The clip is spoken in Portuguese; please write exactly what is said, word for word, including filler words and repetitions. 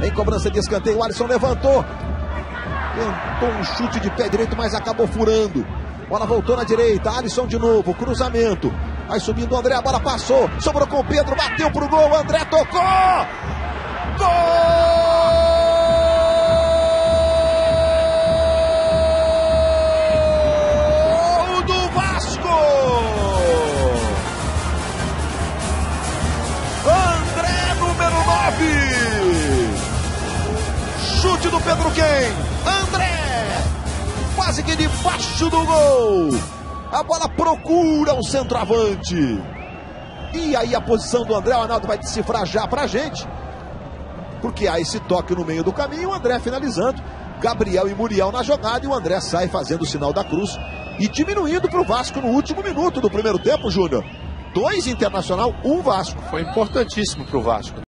Em cobrança de escanteio, o Alisson levantou. Tentou um chute de pé direito, mas acabou furando. Bola voltou na direita, Alisson de novo, cruzamento. Vai subindo o André, a bola passou. Sobrou com o Pedro, bateu pro gol, o André tocou! Gol do Vasco! André, número nove! Chute do Pedro quem? André! Quase que debaixo do gol! A bola procura o centroavante. E aí a posição do André, o Arnaldo vai decifrar já pra gente. Porque há esse toque no meio do caminho, o André finalizando. Gabriel e Muriel na jogada e o André sai fazendo o sinal da cruz. E diminuindo pro Vasco no último minuto do primeiro tempo, Júnior. Dois Internacional, um Vasco. Foi importantíssimo pro Vasco.